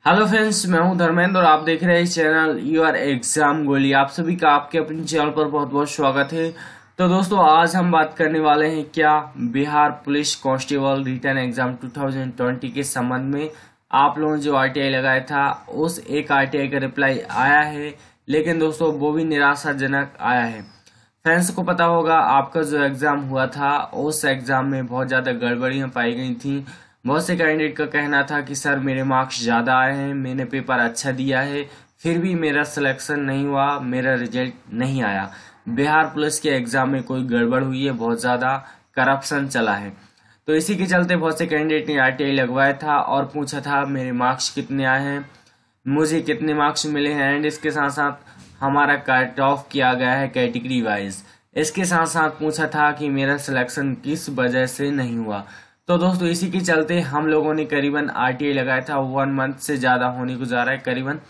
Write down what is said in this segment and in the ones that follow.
Hello friends, मैं हूं धर्मेंद्र और आप देख रहे हैं इस चैनल यूर एग्जाम गोली। आप सभी का आपके अपने चैनल पर बहुत बहुत स्वागत है। तो दोस्तों, आज हम बात करने वाले हैं क्या Bihar police constable written exam 2020 के संबंध में। आप लोगों ने जो आरटीआई लगाया था उस एक आरटीआई का रिप्लाई आया है, लेकिन दोस्तों वो भी निराशाजनक आया है। फ्रेंड्स को पता होगा आपका जो एग्जाम हुआ था उस एग्जाम में बहुत ज्यादा गड़बड़ियां पाई गई थी। बहुत से कैंडिडेट का कहना था कि सर मेरे मार्क्स ज़्यादा आए हैं, मैंने पेपर अच्छा दिया है, फिर भी मेरा सिलेक्शन नहीं हुआ, मेरा रिजल्ट नहीं आया। बिहार पुलिस के एग्जाम में कोई गड़बड़ हुई है, बहुत ज़्यादा करप्शन चला है। तो इसी के चलते बहुत से कैंडिडेट ने आरटीआई लगवाया था और पूछा था मेरे मार्क्स कितने आए हैं, मुझे कितने मार्क्स मिले हैं, एंड इसके साथ साथ हमारा कट ऑफ किया गया है कैटेगरी वाइज। इसके साथ साथ पूछा था कि मेरा सिलेक्शन किस वजह से नहीं हुआ। तो दोस्तों, इसी के चलते हम लोगों ने करीबन आरटीआई लगाया था। 1 मंथ से ज़्यादा होने को जा रहा है, करीबन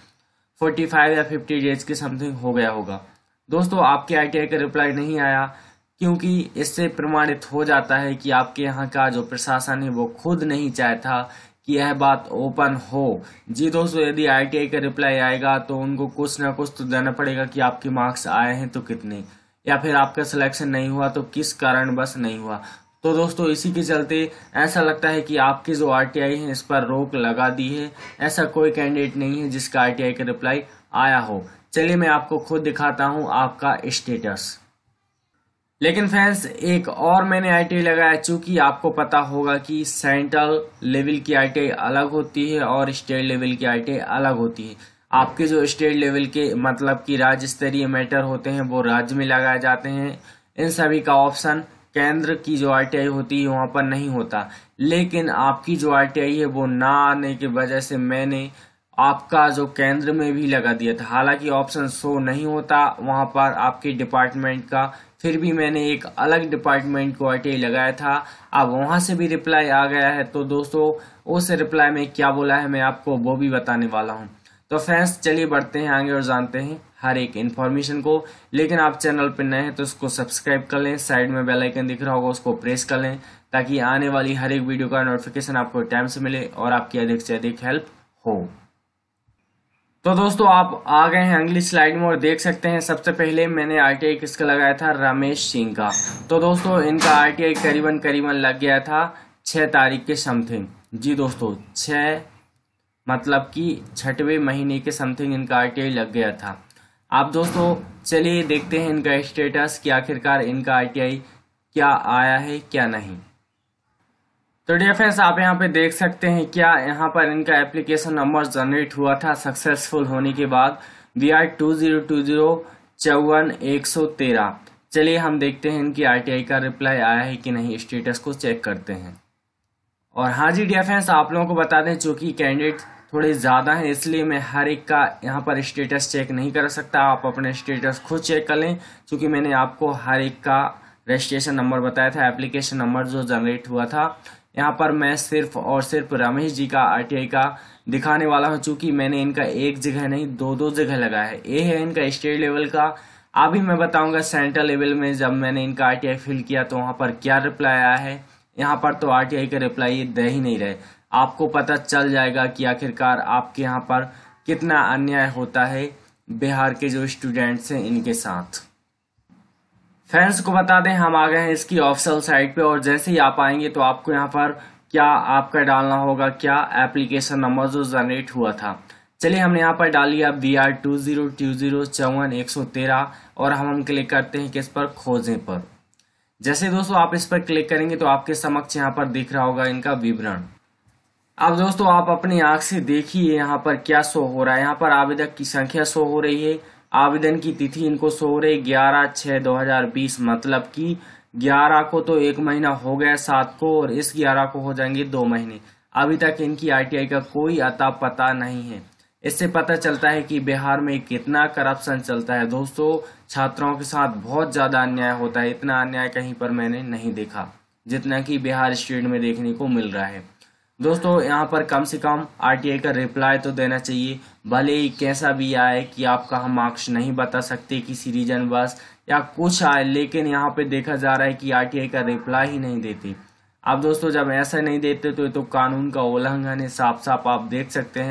45 या 50 डेज के समथिंग हो गया होगा। दोस्तों, आपके आरटीआई का रिप्लाई नहीं आया क्योंकि इससे प्रमाणित हो जाता है कि आपके यहाँ का जो प्रशासन है वो खुद नहीं चाहता कि यह बात ओपन हो। जी दोस्तों, यदि आरटीआई का रिप्लाई आएगा तो उनको कुछ ना कुछ तो देना पड़ेगा कि आपके मार्क्स आए हैं तो कितने, या फिर आपका सिलेक्शन नहीं हुआ तो किस कारण बस नहीं हुआ। तो दोस्तों, इसी के चलते ऐसा लगता है कि आपकी जो आरटीआई है इस पर रोक लगा दी है। ऐसा कोई कैंडिडेट नहीं है जिसका आरटीआई का रिप्लाई आया हो। चलिए मैं आपको खुद दिखाता हूं आपका स्टेटस। लेकिन फ्रेंड्स, एक और मैंने आरटीआई लगाया। चूंकि आपको पता होगा कि सेंट्रल लेवल की आरटीआई अलग होती है और स्टेट लेवल की आरटीआई अलग होती है। आपके जो स्टेट लेवल के मतलब कि राज्य स्तरीय मैटर होते हैं वो राज्य में लगाए जाते हैं। इन सभी का ऑप्शन केंद्र की जो आरटीआई होती है वहां पर नहीं होता। लेकिन आपकी जो आरटीआई है वो ना आने की वजह से मैंने आपका जो केंद्र में भी लगा दिया था। हालांकि ऑप्शन शो नहीं होता वहां पर आपके डिपार्टमेंट का, फिर भी मैंने एक अलग डिपार्टमेंट को आरटीआई लगाया था। अब वहां से भी रिप्लाई आ गया है। तो दोस्तों, उस रिप्लाई में क्या बोला है मैं आपको वो भी बताने वाला हूं। तो फ्रेंड्स, चलिए बढ़ते हैं आगे और जानते हैं हर एक इन्फॉर्मेशन को। लेकिन आप चैनल पर नए हैं तो उसको सब्सक्राइब कर लें, साइड में बेल आइकन दिख रहा होगा उसको प्रेस कर लें, ताकि आने वाली हर एक वीडियो का नोटिफिकेशन आपको टाइम से मिले और आपकी अधिक से अधिक हेल्प हो। तो दोस्तों, आप आ गए हैं अगली स्लाइड में और देख सकते हैं सबसे पहले मैंने आरटीआई किसका लगाया था, रमेश सिंह का। तो दोस्तों, इनका आरटीआई करीबन करीबन लग गया था 6 तारीख के समथिंग। जी दोस्तों, 6 मतलब कि 6वें महीने के समथिंग इनका आरटीआई लग गया था। आप दोस्तों चलिए देखते हैं इनका स्टेटस कि आखिरकार इनका आरटीआई क्या आया है क्या नहीं। तो डियर फ्रेंड्स, आप यहाँ पे देख सकते हैं क्या यहाँ पर इनका एप्लीकेशन नंबर जनरेट हुआ था सक्सेसफुल होने के बाद BR 2020-54-113। चलिए हम देखते हैं इनकी आरटीआई का रिप्लाई आया है कि नहीं, स्टेटस को चेक करते हैं। और हाँ जी डियर फ्रेंड्स, आप लोगों को बता दें चूंकि कैंडिडेट थोड़े ज़्यादा हैं इसलिए मैं हर एक का यहाँ पर स्टेटस चेक नहीं कर सकता। आप अपने स्टेटस खुद चेक कर लें, क्योंकि मैंने आपको हर एक का रजिस्ट्रेशन नंबर बताया था, एप्लीकेशन नंबर जो जनरेट हुआ था। यहाँ पर मैं सिर्फ और सिर्फ रमेश जी का आरटीआई का दिखाने वाला हूँ, चूंकि मैंने इनका एक जगह नहीं दो जगह लगाया है। ये है इनका स्टेट लेवल का। अभी मैं बताऊंगा सेंट्रल लेवल में जब मैंने इनका आरटीआई फिल किया तो वहाँ पर क्या रिप्लाई आया है। यहाँ पर तो आरटीआई का रिप्लाई दे ही नहीं रहे। आपको पता चल जाएगा कि आखिरकार आपके यहाँ पर कितना अन्याय होता है बिहार के जो स्टूडेंट्स हैं इनके साथ। फ्रेंड्स को बता दें हम आ गए हैं इसकी ऑफिशियल साइट पे, और जैसे ही आप आएंगे तो आपको यहाँ पर क्या आपका डालना होगा, क्या एप्लीकेशन नंबर जो जनरेट हुआ था। चलिए हमने यहाँ पर डाल लिया BR 2020-54-113 और हम क्लिक करते हैं किस पर, खोजें पर। जैसे दोस्तों आप इस पर क्लिक करेंगे तो आपके समक्ष यहाँ पर दिख रहा होगा इनका विवरण। अब दोस्तों आप अपनी आंख से देखिए यहाँ पर क्या शो हो रहा है। यहाँ पर आवेदक की संख्या शो हो रही है, आवेदन की तिथि इनको शो हो रही है 11/6/2020, मतलब कि 11 को तो 1 महीना हो गया 7 को, और इस 11 को हो जाएंगे 2 महीने। अभी तक इनकी आरटीआई का कोई अता पता नहीं है। इससे पता चलता है कि बिहार में कितना करप्शन चलता है। दोस्तों, छात्रों के साथ बहुत ज्यादा अन्याय होता है। इतना अन्याय कहीं पर मैंने नहीं देखा जितना कि बिहार स्टेट में देखने को मिल रहा है। दोस्तों, यहाँ पर कम से कम आरटीआई का रिप्लाई तो देना चाहिए, भले ही कैसा भी आए कि आपका हम मार्क्स नहीं बता सकते किसी रीजन बस या कुछ आए, लेकिन यहाँ पे देखा जा रहा है कि आरटीआई का रिप्लाई ही नहीं देती। अब दोस्तों जब ऐसा नहीं देते तो ये तो कानून का उल्लंघन है, साफ साफ आप देख सकते हैं।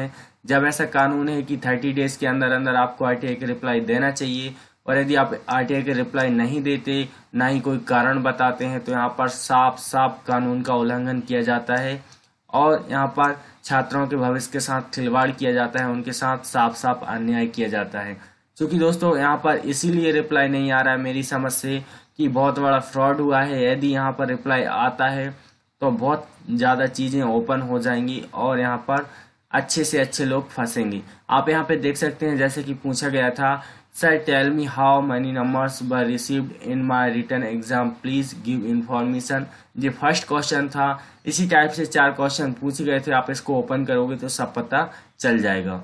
जब ऐसा कानून है कि 30 डेज के अंदर अंदर आपको आरटीआई का रिप्लाई देना चाहिए, और यदि आप आरटीआई का रिप्लाई नहीं देते, ना ही कोई कारण बताते हैं, तो यहाँ पर साफ साफ कानून का उल्लंघन किया जाता है और यहाँ पर छात्रों के भविष्य के साथ खिलवाड़ किया जाता है, उनके साथ साफ साफ अन्याय किया जाता है। क्योंकि दोस्तों यहाँ पर इसीलिए रिप्लाई नहीं आ रहा है मेरी समझ से कि बहुत बड़ा फ्रॉड हुआ है। यदि यहाँ पर रिप्लाई आता है तो बहुत ज़्यादा चीज़ें ओपन हो जाएंगी और यहाँ पर अच्छे से अच्छे लोग फंसेंगे। आप यहाँ पे देख सकते हैं, जैसे कि पूछा गया था, sir tell me how many numbers were received in my written exam, please give information. ये फर्स्ट क्वेश्चन था। इसी टाइप से 4 क्वेश्चन पूछे गए थे। आप इसको ओपन करोगे तो सब पता चल जाएगा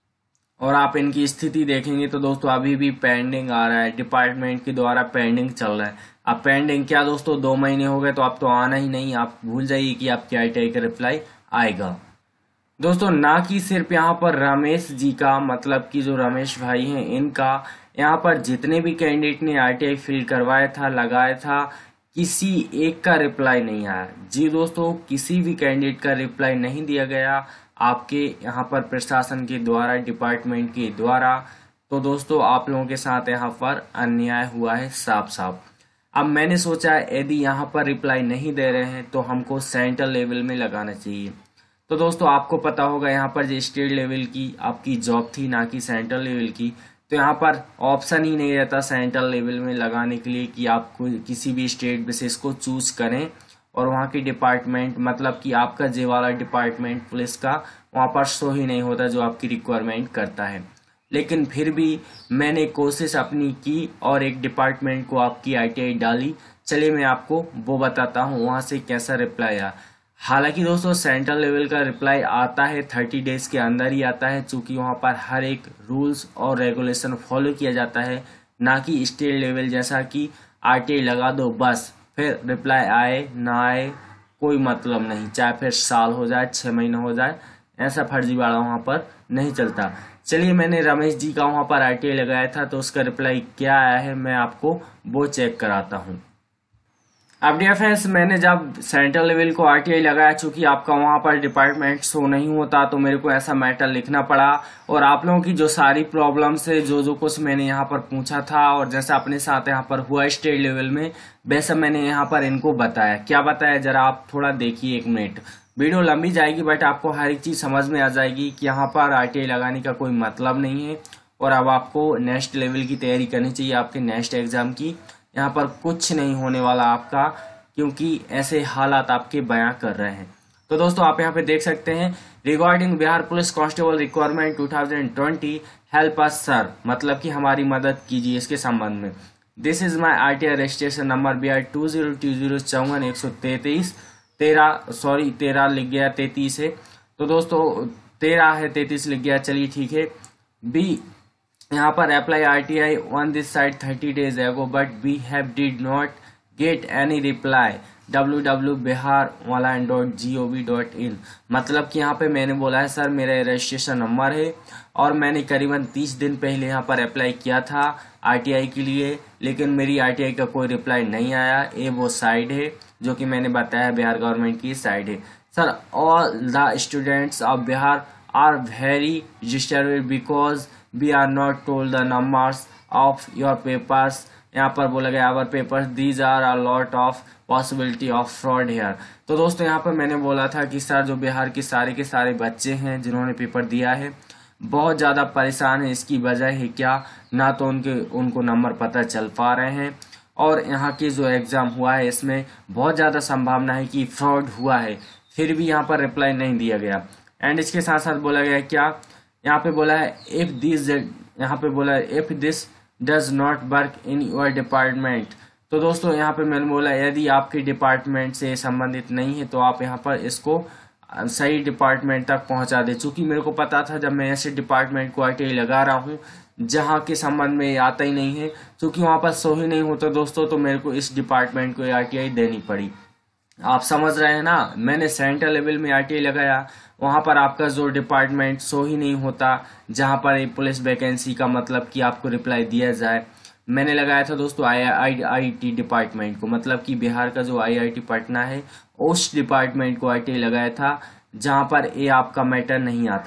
और आप इनकी स्थिति देखेंगे तो दोस्तों अभी भी पेंडिंग आ रहा है, डिपार्टमेंट के द्वारा पेंडिंग चल रहा है। अब पेंडिंग क्या दोस्तों, 2 महीने हो गए तो आप तो आना ही नहीं, आप भूल जाइए कि आपके आईटीआई का रिप्लाई आएगा। दोस्तों ना कि सिर्फ यहाँ पर रमेश जी का, मतलब कि जो रमेश भाई हैं इनका, यहाँ पर जितने भी कैंडिडेट ने आरटीआई फिल करवाया था, लगाया था, किसी एक का रिप्लाई नहीं आया। जी दोस्तों, किसी भी कैंडिडेट का रिप्लाई नहीं दिया गया आपके यहाँ पर प्रशासन के द्वारा, डिपार्टमेंट के द्वारा। तो दोस्तों आप लोगों के साथ यहाँ पर अन्याय हुआ है साफ साफ। अब मैंने सोचा यदि यहाँ पर रिप्लाई नहीं दे रहे हैं तो हमको सेंट्रल लेवल में लगाना चाहिए। तो दोस्तों आपको पता होगा यहाँ पर जो स्टेट लेवल की आपकी जॉब थी, ना कि सेंट्रल लेवल की, तो यहाँ पर ऑप्शन ही नहीं रहता सेंट्रल लेवल में लगाने के लिए कि आप किसी भी स्टेट बेसिस को चूज करें और वहाँ की डिपार्टमेंट, मतलब कि आपका जे वाला डिपार्टमेंट पुलिस का, वहाँ पर शो ही नहीं होता जो आपकी रिक्वायरमेंट करता है। लेकिन फिर भी मैंने कोशिश अपनी की और एक डिपार्टमेंट को आपकी आईटीआई डाली। चलिए मैं आपको वो बताता हूँ वहाँ से कैसा रिप्लाई आया। हालांकि दोस्तों सेंट्रल लेवल का रिप्लाई आता है 30 डेज के अंदर ही आता है, चूंकि वहाँ पर हर एक रूल्स और रेगुलेशन फॉलो किया जाता है, ना कि स्टेट लेवल जैसा कि आरटीआई लगा दो बस फिर रिप्लाई आए ना आए कोई मतलब नहीं, चाहे फिर साल हो जाए 6 महीने हो जाए, ऐसा फर्जीवाड़ा वहाँ पर नहीं चलता। चलिए मैंने रमेश जी का वहाँ पर आरटीआई लगाया था तो उसका रिप्लाई क्या आया है मैं आपको वो चेक कराता हूँ। अब डियर फ्रेंड्स, मैंने जब सेंट्रल लेवल को आरटीआई लगाया, चूंकि आपका वहां पर डिपार्टमेंट शो नहीं होता तो मेरे को ऐसा मैटर लिखना पड़ा और आप लोगों की जो सारी प्रॉब्लम्स है, जो कुछ मैंने यहाँ पर पूछा था और जैसा अपने साथ यहाँ पर हुआ स्टेट लेवल में, वैसा मैंने यहाँ पर इनको बताया। क्या बताया जरा आप थोड़ा देखिए, 1 मिनट। वीडियो लंबी जाएगी बट आपको हर एक चीज समझ में आ जाएगी कि यहाँ पर आरटीआई लगाने का कोई मतलब नहीं है और अब आपको नेक्स्ट लेवल की तैयारी करनी चाहिए, आपके नेक्स्ट एग्जाम की। यहाँ पर कुछ नहीं होने वाला आपका, क्योंकि ऐसे हालात आपके बयां कर रहे हैं। तो दोस्तों आप यहाँ पे देख सकते हैं, regarding Bihar police constable requirement 2020 help us sir, मतलब कि हमारी मदद कीजिए इसके संबंध में। This is my RTI registration number Bihar 202054 13 लिख गया, 33 है। तो दोस्तों 13 है, 33 लिख गया, चलिए ठीक है। बी यहाँ पर apply RTI on this site 30 days ago but we have did not get any reply www.biharwalan.gov.in, मतलब कि यहाँ पे मैंने बोला है सर मेरा रजिस्ट्रेशन नंबर है और मैंने करीबन 30 दिन पहले यहाँ पर अप्लाई किया था आरटीआई के लिए, लेकिन मेरी आरटीआई का कोई रिप्लाई नहीं आया। ये वो साइट है जो कि मैंने बताया बिहार गवर्नमेंट की साइट है। Sir all the students of Bihar are very disturbed because we are not told the numbers of your papers. यहाँ पर बोला गया our papers these are a lot of possibility of fraud here. तो दोस्तों यहाँ पर मैंने बोला था कि सर जो बिहार के सारे बच्चे हैं जिन्होंने पेपर दिया है बहुत ज़्यादा परेशान है। इसकी वजह है क्या, ना तो उनको नंबर पता चल पा रहे हैं और यहाँ की जो एग्ज़ाम हुआ है इसमें बहुत ज़्यादा संभावना है कि फ्रॉड हुआ है, फिर भी यहाँ पर रिप्लाई नहीं दिया गया। एंड इसके साथ साथ बोला गया क्या, यहाँ पे बोला है if this does not work in your department. तो दोस्तों यहाँ पे मैंने बोला यदि आपके डिपार्टमेंट से संबंधित नहीं है तो आप यहाँ पर इसको सही डिपार्टमेंट तक पहुंचा दे। चूंकि मेरे को पता था जब मैं ऐसे डिपार्टमेंट को आरटीआई लगा रहा हूँ जहाँ के संबंध में आता ही नहीं है, चूंकि वहाँ पर शो ही नहीं होता दोस्तों, तो मेरे को इस डिपार्टमेंट को आरटीआई देनी पड़ी। आप समझ रहे हैं ना, मैंने सेंट्रल लेवल में आरटीआई लगाया, वहां पर आपका जो डिपार्टमेंट शो ही नहीं होता जहां पर एक पुलिस वैकेंसी का मतलब कि आपको रिप्लाई दिया जाए। मैंने लगाया था दोस्तों आईआईटी डिपार्टमेंट को, मतलब कि बिहार का जो आईआईटी पटना है उस डिपार्टमेंट को आरटीआई लगाया था जहां पर ये आपका मैटर नहीं आता।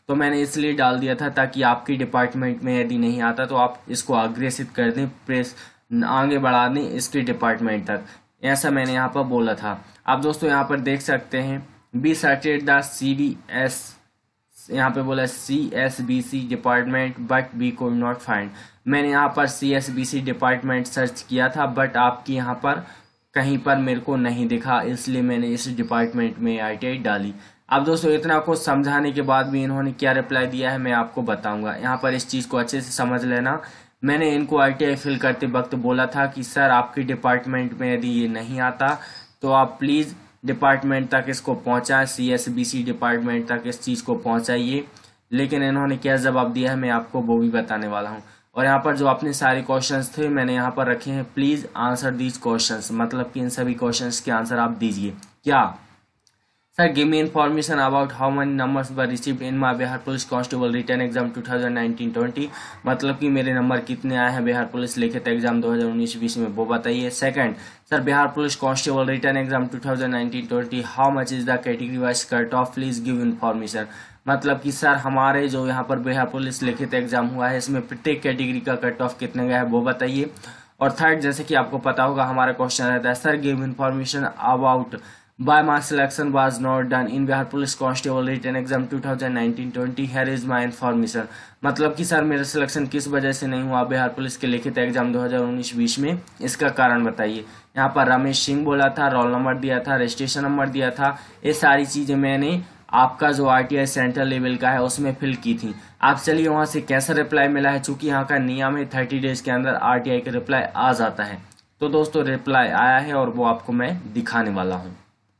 तो मैंने इसलिए डाल दिया था ताकि आपके डिपार्टमेंट में यदि नहीं आता तो आप इसको अग्रेसित कर दें, प्रेस आगे बढ़ा दें इसके डिपार्टमेंट तक, ऐसा मैंने यहाँ पर बोला था। आप दोस्तों यहाँ पर देख सकते हैं बी सर्टेड द CBS, यहाँ पे बोला CSBC department but we could not find. मैंने यहाँ पर CSBC डिपार्टमेंट सर्च किया था बट आपकी यहाँ पर कहीं पर मेरे को नहीं दिखा, इसलिए मैंने इस डिपार्टमेंट में ITI डाली। अब दोस्तों इतना कुछ समझाने के बाद भी इन्होंने क्या रिप्लाई दिया है मैं आपको बताऊंगा। यहाँ पर इस चीज़ को अच्छे से समझ लेना। मैंने इनको ITI फिल करते वक्त बोला था कि सर आपके डिपार्टमेंट में यदि ये नहीं आता तो आप प्लीज़ डिपार्टमेंट तक इसको पहुंचाएं, CSBC डिपार्टमेंट तक इस चीज़ को पहुंचाइए। लेकिन इन्होंने क्या जवाब दिया है मैं आपको वो भी बताने वाला हूं। और यहाँ पर जो अपने सारे क्वेश्चंस थे मैंने यहाँ पर रखे हैं, प्लीज़ आंसर दीज क्वेश्चंस, मतलब कि इन सभी क्वेश्चंस के आंसर आप दीजिए। क्या sir give me information about how many numbers were received in my Bihar police constable written exam 2019-20, मतलब कि मेरे नंबर कितने आए हैं बिहार पुलिस लिखित एग्जाम 2019-20 में वो बताइए। Second, sir Bihar police constable written exam 2019-20 how much is the category wise cut off, please give information, मतलब कि सर हमारे जो यहाँ पर बिहार पुलिस लिखित एग्जाम हुआ है इसमें प्रत्येक कैटेगरी का कट ऑफ कितने गया है वो बताइए। और थर्ड, जैसे कि आपको पता होगा हमारा क्वेश्चन रहता है sir give information about By my selection was not done in Bihar Police Constable Written Exam 2019-20, here is my information, मतलब कि सर मेरा सिलेक्शन किस वजह से नहीं हुआ बिहार पुलिस के लिखित एग्जाम 2019-20 में, इसका कारण बताइए। यहाँ पर रमेश सिंह बोला था, रोल नंबर दिया था, रजिस्ट्रेशन नंबर दिया था, ये सारी चीजें मैंने आपका जो RTI सेंट्रल लेवल का है उसमें फिल की थी। आप चलिए वहां से कैसा रिप्लाई मिला है, चूंकि यहाँ का नियम है 30 डेज के अंदर RTI का रिप्लाई आ जाता है। तो दोस्तों रिप्लाई आया है और वो आपको मैं दिखाने वाला हूँ।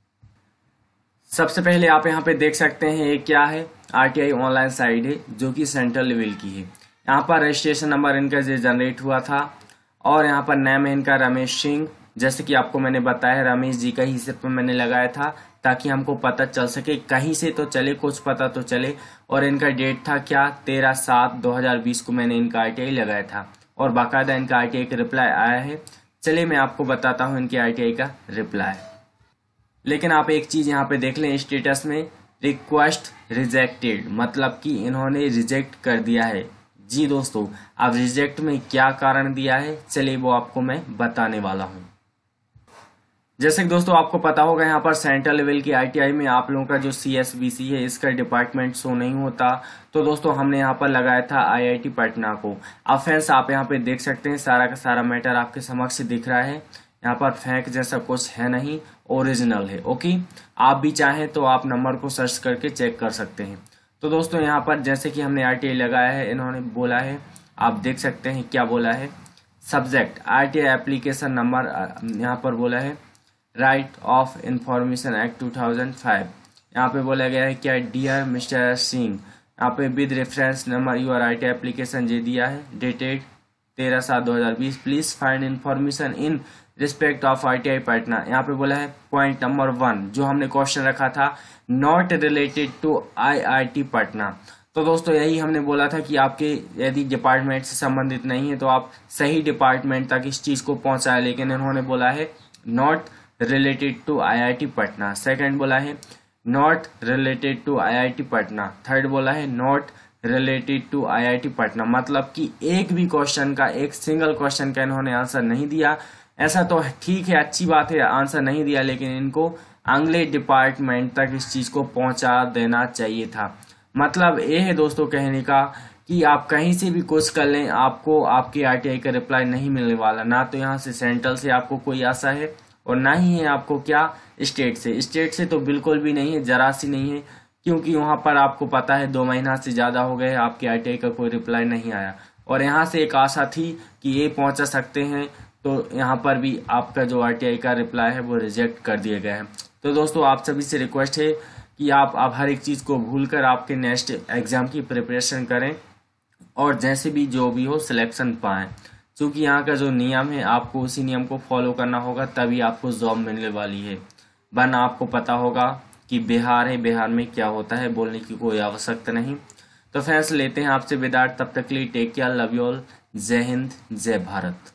सबसे पहले आप यहाँ पे देख सकते हैं ये क्या है, RTI ऑनलाइन साइट है जो कि सेंट्रल लेवल की है। यहाँ पर रजिस्ट्रेशन नंबर इनका जो जनरेट हुआ था और यहाँ पर नाम है इनका रमेश सिंह, जैसे कि आपको मैंने बताया रमेश जी का ही सिर्फ मैंने लगाया था ताकि हमको पता चल सके, कहीं से तो चले कुछ पता तो चले। और इनका डेट था क्या 13/7/2020 को मैंने इनका RTI लगाया था और बाकायदा इनका RTI का रिप्लाई आया है। चलिए मैं आपको बताता हूँ इनके RTI का रिप्लाई। लेकिन आप एक चीज यहाँ पे देख लें, स्टेटस में रिक्वेस्ट रिजेक्टेड, मतलब कि इन्होंने रिजेक्ट कर दिया है। जी दोस्तों, अब रिजेक्ट में क्या कारण दिया है चलिए वो आपको मैं बताने वाला हूँ। जैसे कि दोस्तों आपको पता होगा यहाँ पर सेंट्रल लेवल की RTI में आप लोगों का जो CSBC है इसका डिपार्टमेंट शो नहीं होता, तो दोस्तों हमने यहाँ पर लगाया था IIT पटना को। अब फ्रेंड्स आप यहाँ पे देख सकते हैं सारा का सारा मैटर आपके समक्ष दिख रहा है, यहाँ पर फेक जैसा कुछ है नहीं, ओरिजिनल है। ओके, आप भी चाहें तो आप नंबर को सर्च करके चेक कर सकते हैं। तो दोस्तों यहाँ पर जैसे कि हमने RTI लगाया है, इन्होंने बोला है, आप देख सकते हैं क्या बोला है, सब्जेक्ट RTI एप्लीकेशन नंबर, यहाँ पर बोला है राइट ऑफ इंफॉर्मेशन एक्ट 2005। यहाँ पे बोला गया है क्या, डियर मिस्टर सिंह, यहाँ पे with reference number your RTI application जे दिया है, dated 13/7/2020, please find information in respect of RTI Patna. यहाँ पे बोला है पॉइंट नंबर 1 जो हमने क्वेश्चन रखा था, not related to IIT Patna. तो दोस्तों यही हमने बोला था कि आपके यदि डिपार्टमेंट से संबंधित नहीं है तो आप सही डिपार्टमेंट तक इस चीज को पहुंचाए, लेकिन इन्होंने बोला है not related to IIT Patna. Second बोला है not related to IIT Patna. Third बोला है not related to IIT Patna, मतलब कि एक भी क्वेश्चन का, एक सिंगल क्वेश्चन का इन्होंने आंसर नहीं दिया। ऐसा तो ठीक है, अच्छी बात है, आंसर नहीं दिया, लेकिन इनको अगले डिपार्टमेंट तक इस चीज को पहुंचा देना चाहिए था। मतलब ये है दोस्तों कहने का कि आप कहीं से भी कुछ कर लें, आपको आपके RTI का रिप्लाई नहीं मिलने वाला। ना तो यहाँ से सेंट्रल से आपको कोई आशा है और ना ही है आपको क्या स्टेट से। स्टेट से तो बिल्कुल भी नहीं है, जरा सी नहीं है, क्योंकि वहां पर आपको पता है 2 महीना से ज्यादा हो गए आपके RTI का कोई रिप्लाई नहीं आया। और यहाँ से एक आशा थी कि ये पहुंचा सकते हैं, तो यहाँ पर भी आपका जो RTI का रिप्लाई है वो रिजेक्ट कर दिया गया है। तो दोस्तों आप सभी से रिक्वेस्ट है कि आप अब हर एक चीज़ को भूलकर आपके नेक्स्ट एग्जाम की प्रिपरेशन करें और जैसे भी जो भी हो सिलेक्शन पाएं, क्योंकि यहाँ का जो नियम है आपको उसी नियम को फॉलो करना होगा, तभी आपको जॉब मिलने वाली है। वरना आपको पता होगा कि बिहार है, बिहार में क्या होता है बोलने की कोई आवश्यकता नहीं। तो फ्रेंड्स लेते हैं आपसे विदा, तब तक के लिए take care, love you all, जय हिंद, जय भारत।